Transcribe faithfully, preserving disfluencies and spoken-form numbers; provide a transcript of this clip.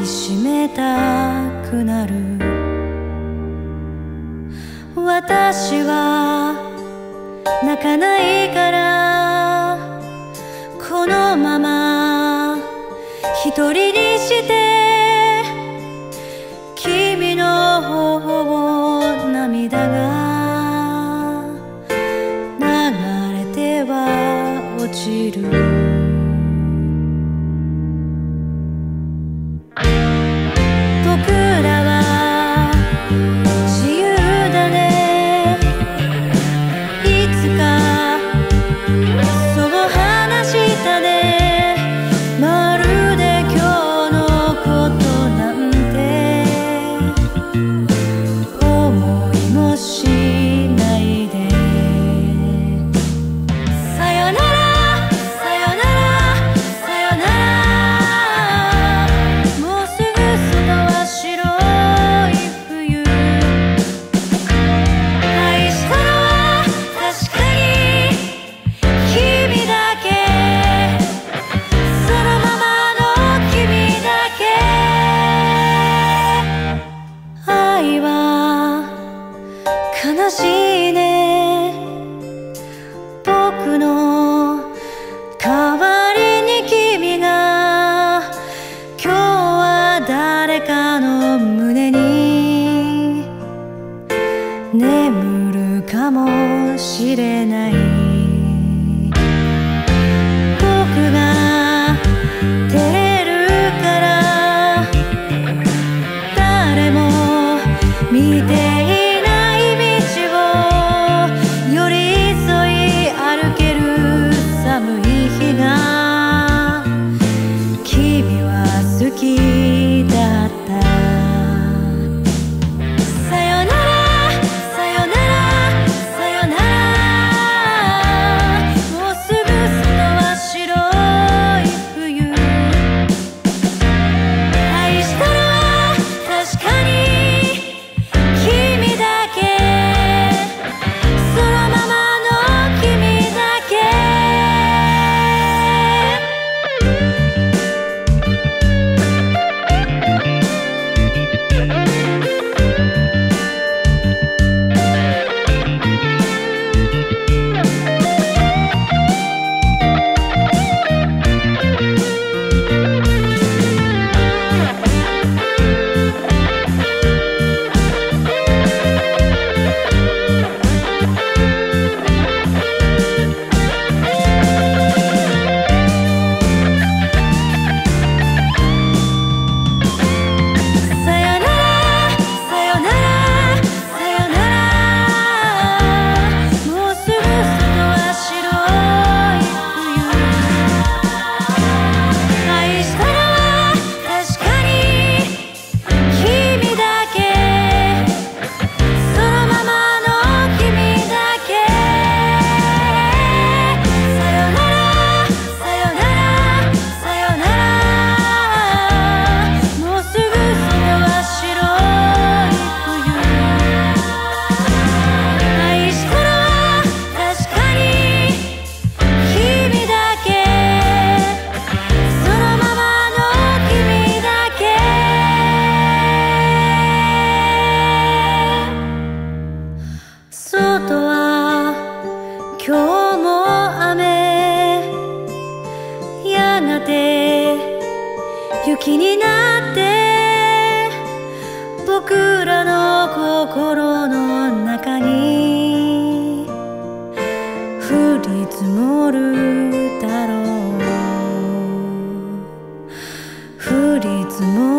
いしめたくなる。私は泣かないからこのまま一人にして君の頬を涙が流れては落ちる。悲しいね、僕の代わりに君が今日は誰かの胸に眠るかもしれない。僕が照れるから誰も見て雪になって僕らの心の中に降り積もるだろう。降り積もる